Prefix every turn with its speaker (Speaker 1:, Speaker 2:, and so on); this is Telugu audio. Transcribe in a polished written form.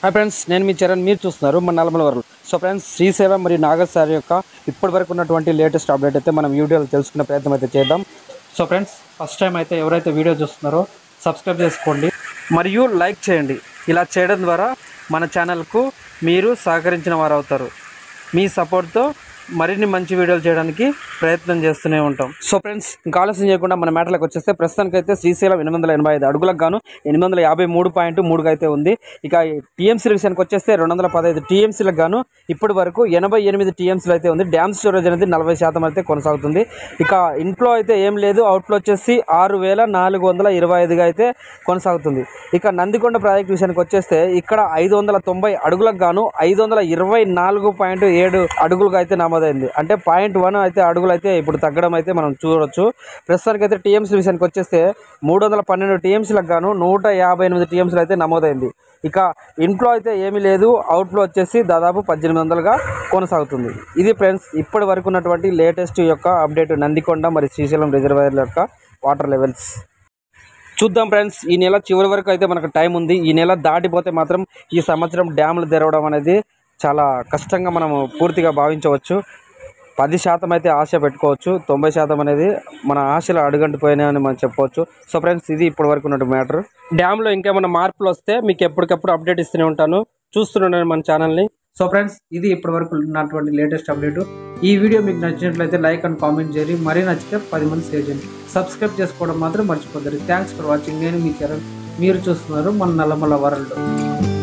Speaker 1: హాయ్ ఫ్రెండ్స్, నేను మీ చరణ్. మీరు చూస్తున్నారు మన నల్లమలవరల్డ్. సో ఫ్రెండ్స్, శ్రీశైలం మరియు నాగర్ సార్ యొక్క ఇప్పటి వరకు ఉన్నటువంటి లేటెస్ట్ అప్డేట్ అయితే మనం వీడియోలో తెలుసుకునే ప్రయత్నం అయితే చేద్దాం. సో ఫ్రెండ్స్, ఫస్ట్ టైం అయితే ఎవరైతే వీడియో చూస్తున్నారో సబ్స్క్రైబ్ చేసుకోండి మరియు లైక్ చేయండి. ఇలా చేయడం ద్వారా మన ఛానల్కు మీరు సహకరించిన వారు అవుతారు. మీ సపోర్ట్తో మరిన్ని మంచి వీడియోలు చేయడానికి ప్రయత్నం చేస్తూనే ఉంటాం. సో ఫ్రెండ్స్, ఇంకా ఆలస్యం చేయకుండా మన మ్యాటర్లకు వచ్చేస్తే ప్రస్తుతానికైతే శ్రీశైలం 885 అడుగులకు గాను 853.3 అయితే ఉంది. ఇక టీఎంసీ విషయానికి వచ్చేస్తే 215 టీఎంసీలకు గాను ఇప్పటి వరకు 88 టీఎంసీలు అయితే ఉంది. డ్యామ్ స్టోరేజ్ అనేది 40% అయితే కొనసాగుతుంది. ఇక ఇన్ఫ్లో అయితే ఏం లేదు, అవుట్ఫ్లో వచ్చేసి 6425గా అయితే కొనసాగుతుంది. ఇక నందికొండ ప్రాజెక్ట్ విషయానికి వచ్చేస్తే ఇక్కడ 590 అడుగులకు గాను 524.7 అడుగులుగా అయితే నమోదైంది. అంటే 0.1 అయితే అడుగులు అయితే ఇప్పుడు తగ్గడం అయితే మనం చూడవచ్చు. ప్రస్తుతానికి అయితే టీఎంసీ విషయానికి వచ్చేస్తే 312 టీఎంసీలకు గాను 158 టీఎంసీలు అయితే నమోదైంది. ఇక ఇన్ఫ్లో అయితే ఏమీ లేదు, అవుట్ఫ్లో వచ్చేసి దాదాపు 1800గా కొనసాగుతుంది. ఇది ఫ్రెండ్స్ ఇప్పటి వరకు ఉన్నటువంటి లేటెస్ట్ యొక్క అప్డేట్ నందికొండ మరియు శ్రీశైలం రిజర్వాయర్ల యొక్క వాటర్ లెవెల్స్. చూద్దాం ఫ్రెండ్స్, ఈ నెల చివరి వరకు అయితే మనకు టైం ఉంది. ఈ నెల దాటిపోతే మాత్రం ఈ సంవత్సరం డ్యాములు తెరవడం అనేది చాలా కష్టంగా మనము పూర్తిగా భావించవచ్చు. 10% అయితే ఆశ పెట్టుకోవచ్చు, 90% అనేది మన ఆశలు అడుగంటిపోయినాయని మనం చెప్పవచ్చు. సో ఫ్రెండ్స్, ఇది ఇప్పటి వరకు ఉన్నట్టు మ్యాటర్. డ్యామ్లో ఇంకేమైనా మార్పులు వస్తే మీకు ఎప్పటికప్పుడు అప్డేట్ ఇస్తూనే ఉంటాను. చూస్తున్నాను మన ఛానల్ని. సో ఫ్రెండ్స్, ఇది ఇప్పటి వరకు ఉన్నటువంటి లేటెస్ట్ అప్డేట్. ఈ వీడియో మీకు నచ్చినట్లయితే లైక్ అండ్ కామెంట్ చేయండి. మరీ నచ్చితే 10 మంది షేర్ చేయండి. సబ్స్క్రైబ్ చేసుకోవడం మాత్రం మర్చిపోతారు. Thanks for watching. నేను మీ చరణ్. మీరు చూస్తున్నారు మన నల్లమల వరల్డ్.